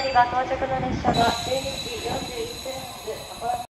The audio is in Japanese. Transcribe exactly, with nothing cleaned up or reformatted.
次が到着の列車がじゅうにじよんじゅう